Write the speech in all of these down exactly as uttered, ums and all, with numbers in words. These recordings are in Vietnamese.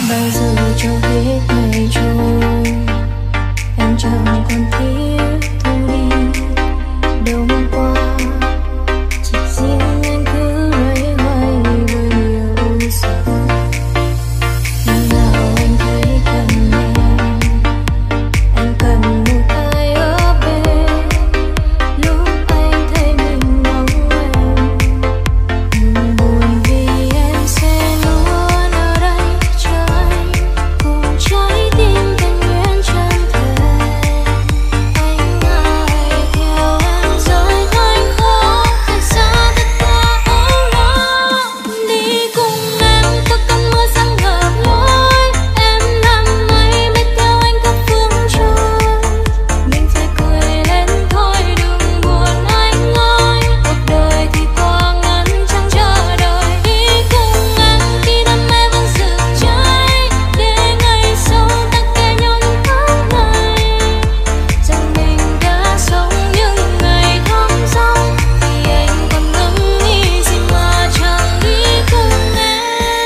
bao giờ cho hết ngày trôi em chẳng còn thiết thôi đi đâu qua chỉ riêng anh cứ loay hoay với yêu dấu khi nào anh thấy cần em anh cần một ai ở bên lúc anh thấy mình mong em nhưng buồn vì em sẽ luôn ở đây chờ anh cùng trái tim tình nguyện chân thành anh ngại theo em rời anh khó cách xa tất cả âu lo đi cùng em qua cơn mưa giăng ngập lối em làm mây bay theo anh khắp phương trời mình phải cười lên thôi đừng buồn anh ơi cuộc đời thì quá ngắn chẳng chờ đợi đi cùng em khi đam mê vẫn rực cháy để ngày sau ta kể nhau những tháng ngày rằng mình đã sống những ngày thong dong vì anh còn ngẫm nghĩ gì mà chẳng đi cùng em.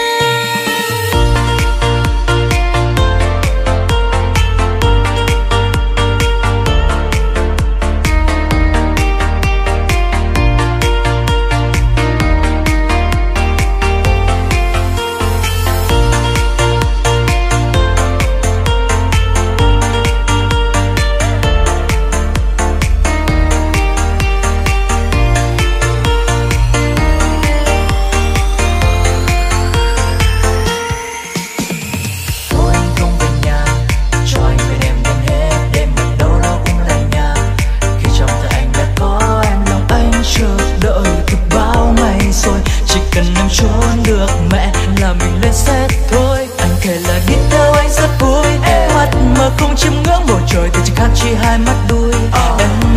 Thôi anh không về nhà, cho anh bên em đến hết đêm mà đâu đó cũng là nhà. Khi trong tay anh đã có em, lòng anh chờ đợi từ bao ngày rồi. Chỉ cần em trốn được mẹ là mình lên xe thôi. Anh kể là đi theo anh rất vui, mắt mà không chiêm ngưỡng bầu trời thì chỉ khác chi hai mắt đuôi. Em